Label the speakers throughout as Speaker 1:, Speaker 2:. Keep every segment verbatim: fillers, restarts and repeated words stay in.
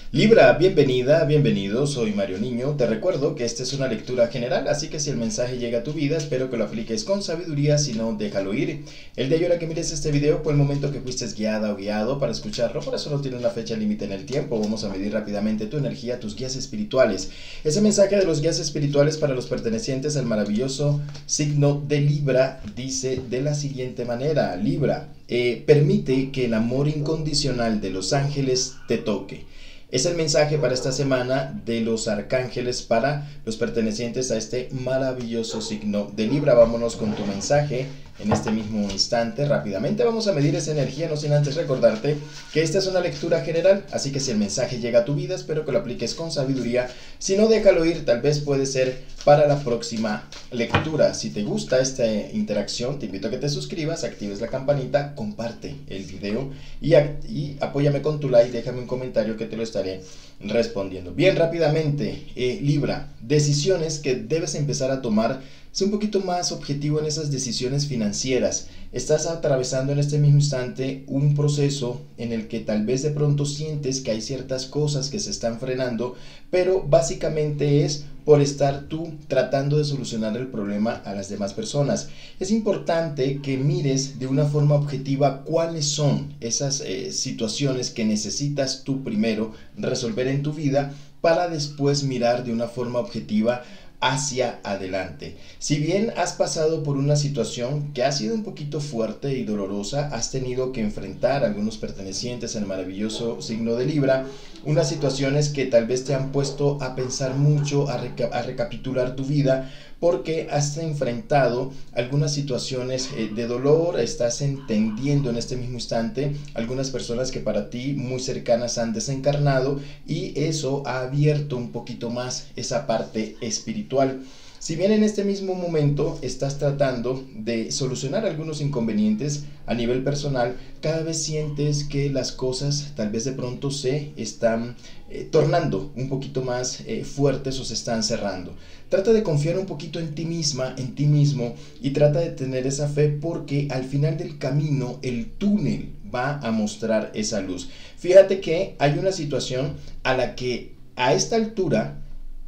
Speaker 1: Libra, bienvenida, bienvenido, soy Mario Niño. Te recuerdo que esta es una lectura general, así que si el mensaje llega a tu vida, espero que lo apliques con sabiduría, si no, déjalo ir. El de ahora que mires este video fue el momento que fuiste guiada o guiado para escucharlo, por eso no tiene una fecha límite en el tiempo. Vamos a medir rápidamente tu energía, tus guías espirituales. Ese mensaje de los guías espirituales para los pertenecientes al maravilloso signo de Libra dice de la siguiente manera: Libra, eh, permite que el amor incondicional de los ángeles te toque. Es el mensaje para esta semana de los arcángeles para los pertenecientes a este maravilloso signo de Libra. Vámonos con tu mensaje en este mismo instante. Rápidamente vamos a medir esa energía, no sin antes recordarte que esta es una lectura general, así que si el mensaje llega a tu vida, espero que lo apliques con sabiduría. Si no, déjalo ir, tal vez puede ser para la próxima lectura. Si te gusta esta interacción, te invito a que te suscribas, actives la campanita, comparte el video y, y apóyame con tu like, déjame un comentario que te lo estaré respondiendo. Bien, rápidamente, eh, Libra, decisiones que debes empezar a tomar. Sé un poquito más objetivo en esas decisiones financieras. Estás atravesando en este mismo instante un proceso en el que tal vez de pronto sientes que hay ciertas cosas que se están frenando, pero básicamente es por estar tú tratando de solucionar el problema a las demás personas. Es importante que mires de una forma objetiva cuáles son esas eh, situaciones que necesitas tú primero resolver en tu vida para después mirar de una forma objetiva hacia adelante. Si bien has pasado por una situación que ha sido un poquito fuerte y dolorosa, has tenido que enfrentar a algunos pertenecientes al maravilloso signo de Libra, unas situaciones que tal vez te han puesto a pensar mucho, a, reca a recapitular tu vida, porque has enfrentado algunas situaciones eh, de dolor, estás entendiendo en este mismo instante algunas personas que para ti muy cercanas han desencarnado y eso ha abierto un poquito más esa parte espiritual. Si bien en este mismo momento estás tratando de solucionar algunos inconvenientes a nivel personal, cada vez sientes que las cosas tal vez de pronto se están eh, tornando un poquito más eh, fuertes o se están cerrando. Trata de confiar un poquito en ti misma, en ti mismo, y trata de tener esa fe, porque al final del camino el túnel va a mostrar esa luz. Fíjate que hay una situación a la que a esta altura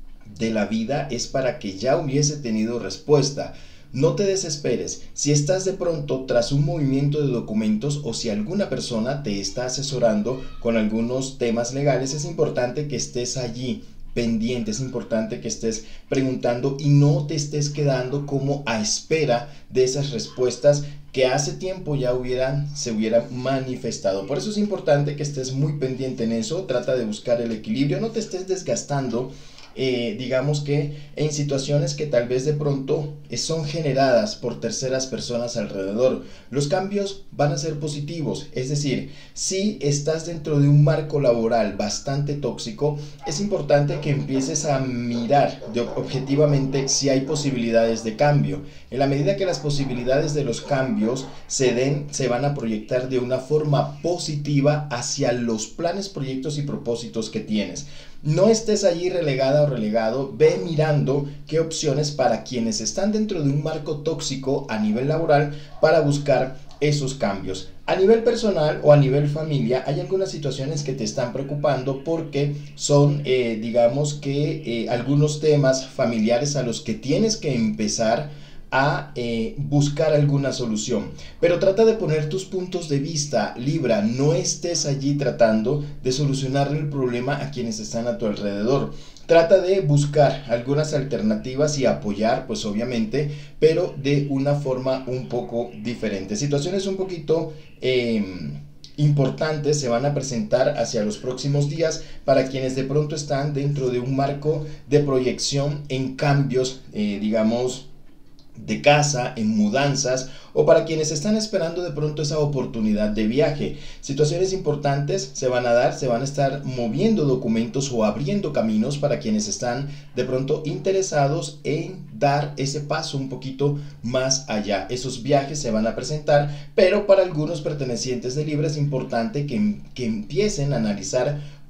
Speaker 1: de la vida es para que ya hubiese tenido respuesta. No te desesperes. Si estás de pronto tras un movimiento de documentos o si alguna persona te está asesorando con algunos temas legales, es importante que estés allí pendiente, es importante que estés preguntando y no te estés quedando como a espera de esas respuestas que hace tiempo ya hubieran, se hubieran manifestado. Por eso es importante que estés muy pendiente en eso. Trata de buscar el equilibrio, no te estés desgastando Eh, digamos que en situaciones que tal vez de pronto son generadas por terceras personas alrededor. Los cambios van a ser positivos, es decir, si estás dentro de un marco laboral bastante tóxico, es importante que empieces a mirar de, objetivamente si hay posibilidades de cambio. En la medida que las posibilidades de los cambios se den, se van a proyectar de una forma positiva hacia los planes, proyectos y propósitos que tienes. No estés allí relegada o relegado, ve mirando qué opciones para quienes están dentro de un marco tóxico a nivel laboral para buscar esos cambios. A nivel personal o a nivel familia hay algunas situaciones que te están preocupando porque son eh, digamos que eh, algunos temas familiares a los que tienes que empezar a eh, buscar alguna solución, pero trata de poner tus puntos de vista, Libra. No estés allí tratando de solucionar el problema a quienes están a tu alrededor. Trata de buscar algunas alternativas y apoyar, pues obviamente, pero de una forma un poco diferente. Situaciones un poquito eh, importantes se van a presentar hacia los próximos días para quienes de pronto están dentro de un marco de proyección en cambios, eh, digamos, de casa, en mudanzas, o para quienes están esperando de pronto esa oportunidad de viaje. Situaciones importantes se van a dar, se van a estar moviendo documentos o abriendo caminos para quienes están de pronto interesados en dar ese paso un poquito más allá. Esos viajes se van a presentar, pero para algunos pertenecientes de Libra es importante que, que empiecen a analizar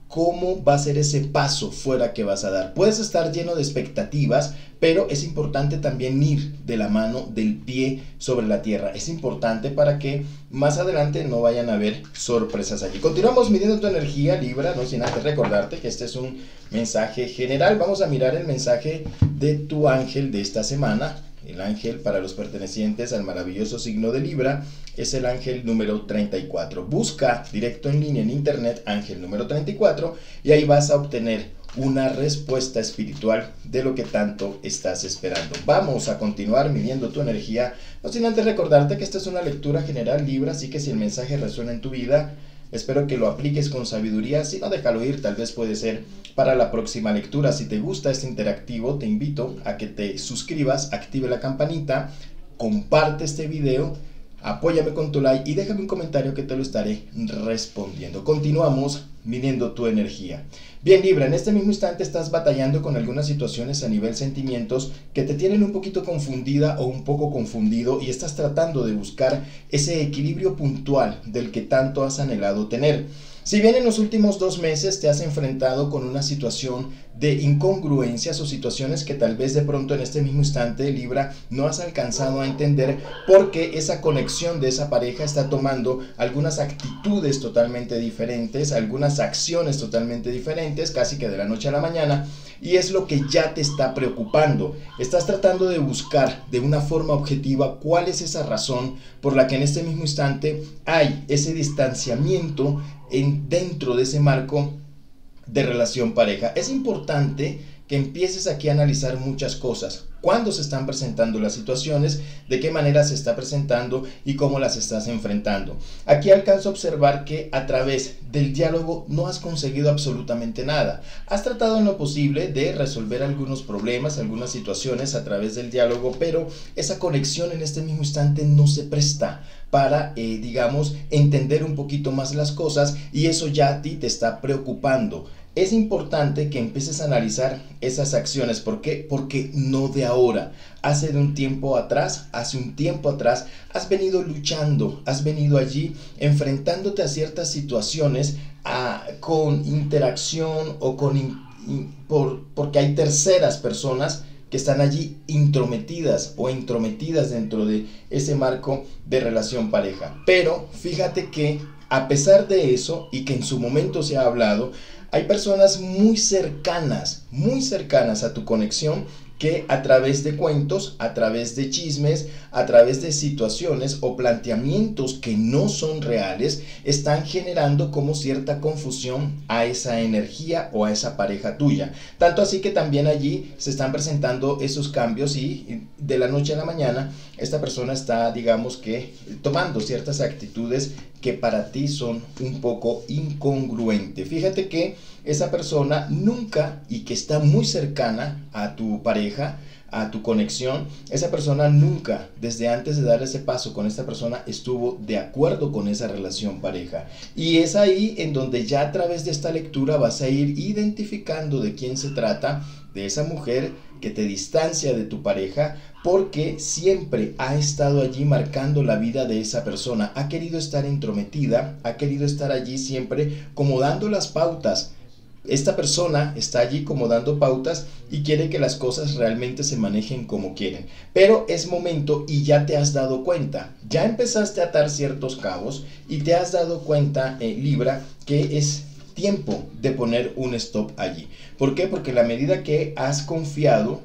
Speaker 1: cómo va a ser ese paso fuera que vas a dar. Puedes estar lleno de expectativas, pero es importante también ir de la mano, del pie sobre la tierra. Es importante para que más adelante no vayan a haber sorpresas allí. Continuamos midiendo tu energía, Libra, no sin antes recordarte que este es un mensaje general. Vamos a mirar el mensaje de tu ángel de esta semana. El ángel para los pertenecientes al maravilloso signo de Libra es el ángel número treinta y cuatro. Busca directo en línea en internet ángel número treinta y cuatro y ahí vas a obtener una respuesta espiritual de lo que tanto estás esperando. Vamos a continuar midiendo tu energía, no sin antes recordarte que esta es una lectura general, Libra, así que si el mensaje resuena en tu vida, espero que lo apliques con sabiduría. Si no, déjalo ir, tal vez puede ser para la próxima lectura. Si te gusta este interactivo, te invito a que te suscribas, active la campanita, comparte este video, apóyame con tu like y déjame un comentario que te lo estaré respondiendo. Continuamos midiendo tu energía. Bien, Libra, en este mismo instante estás batallando con algunas situaciones a nivel sentimientos que te tienen un poquito confundida o un poco confundido y estás tratando de buscar ese equilibrio puntual del que tanto has anhelado tener. Si bien en los últimos dos meses te has enfrentado con una situación de incongruencias o situaciones que tal vez de pronto en este mismo instante, Libra, no has alcanzado a entender porque esa conexión de esa pareja está tomando algunas actitudes totalmente diferentes, algunas acciones totalmente diferentes, casi que de la noche a la mañana, y es lo que ya te está preocupando. Estás tratando de buscar de una forma objetiva cuál es esa razón por la que en este mismo instante hay ese distanciamiento en, dentro de ese marco de relación pareja. Es importante que empieces aquí a analizar muchas cosas. Cuándo se están presentando las situaciones, de qué manera se está presentando y cómo las estás enfrentando. Aquí alcanzo a observar que a través del diálogo no has conseguido absolutamente nada. Has tratado en lo posible de resolver algunos problemas, algunas situaciones a través del diálogo, pero esa conexión en este mismo instante no se presta para, eh, digamos, entender un poquito más las cosas y eso ya a ti te está preocupando. Es importante que empieces a analizar esas acciones. ¿Por qué? Porque no de ahora. Hace de un tiempo atrás, hace un tiempo atrás, has venido luchando, has venido allí enfrentándote a ciertas situaciones a, con interacción o con in, in, por, porque hay terceras personas que están allí intrometidas o intrometidas dentro de ese marco de relación pareja. Pero fíjate que a pesar de eso y que en su momento se ha hablado, hay personas muy cercanas, muy cercanas a tu conexión que a través de cuentos, a través de chismes, a través de situaciones o planteamientos que no son reales, están generando como cierta confusión a esa energía o a esa pareja tuya. Tanto así que también allí se están presentando esos cambios y de la noche a la mañana esta persona está, digamos que, tomando ciertas actitudes que para ti son un poco incongruentes. Fíjate que esa persona nunca, y que está muy cercana a tu pareja, a tu conexión, esa persona nunca, desde antes de dar ese paso con esta persona, estuvo de acuerdo con esa relación pareja. Y es ahí en donde ya a través de esta lectura vas a ir identificando de quién se trata, de esa mujer que te distancia de tu pareja, porque siempre ha estado allí marcando la vida de esa persona, ha querido estar entrometida, ha querido estar allí siempre como dando las pautas. Esta persona está allí como dando pautas y quiere que las cosas realmente se manejen como quieren. Pero es momento y ya te has dado cuenta, ya empezaste a atar ciertos cabos y te has dado cuenta, eh, Libra, que es tiempo de poner un stop allí. ¿Por qué? Porque a la medida que has confiado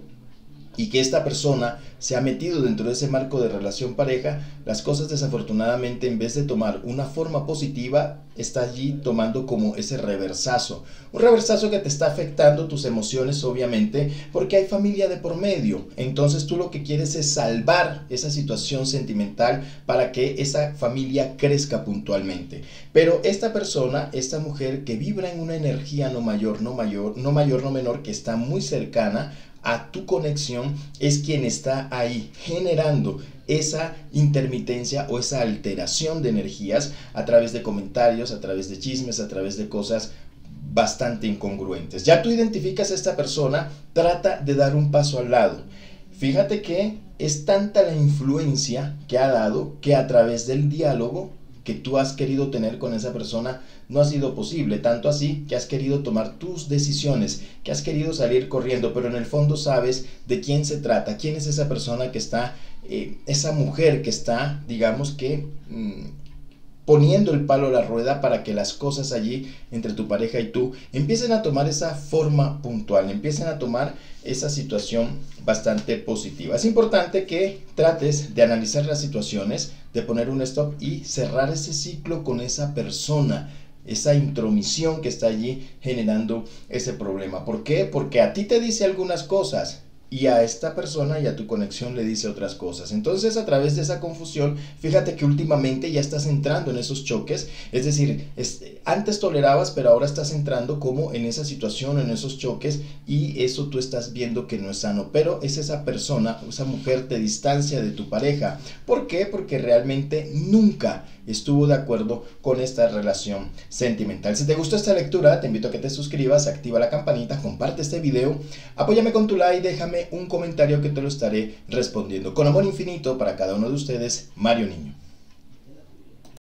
Speaker 1: y que esta persona se ha metido dentro de ese marco de relación pareja, las cosas desafortunadamente, en vez de tomar una forma positiva, está allí tomando como ese reversazo. Un reversazo que te está afectando tus emociones, obviamente, porque hay familia de por medio. Entonces tú lo que quieres es salvar esa situación sentimental para que esa familia crezca puntualmente. Pero esta persona, esta mujer que vibra en una energía no mayor, no mayor, no mayor, no menor, que está muy cercana a tu conexión, es quien está ahí generando esa intermitencia o esa alteración de energías a través de comentarios, a través de chismes, a través de cosas bastante incongruentes. Ya tú identificas a esta persona, trata de dar un paso al lado. Fíjate que es tanta la influencia que ha dado que a través del diálogo que tú has querido tener con esa persona no ha sido posible, tanto así que has querido tomar tus decisiones, que has querido salir corriendo, pero en el fondo sabes de quién se trata, quién es esa persona que está, eh, esa mujer que está, digamos que... Mmm, poniendo el palo a la rueda para que las cosas allí entre tu pareja y tú empiecen a tomar esa forma puntual, empiecen a tomar esa situación bastante positiva. Es importante que trates de analizar las situaciones, de poner un stop y cerrar ese ciclo con esa persona, esa intromisión que está allí generando ese problema. ¿Por qué? Porque a ti te dice algunas cosas y a esta persona y a tu conexión le dice otras cosas. Entonces, a través de esa confusión, fíjate que últimamente ya estás entrando en esos choques, es decir, es, antes tolerabas, pero ahora estás entrando como en esa situación, en esos choques, y eso tú estás viendo que no es sano, pero es esa persona, esa mujer te distancia de tu pareja. ¿Por qué? Porque realmente nunca estuvo de acuerdo con esta relación sentimental. Si te gustó esta lectura, te invito a que te suscribas, activa la campanita, comparte este video, apóyame con tu like, déjame un comentario que te lo estaré respondiendo. Con amor infinito para cada uno de ustedes, Mario Niño.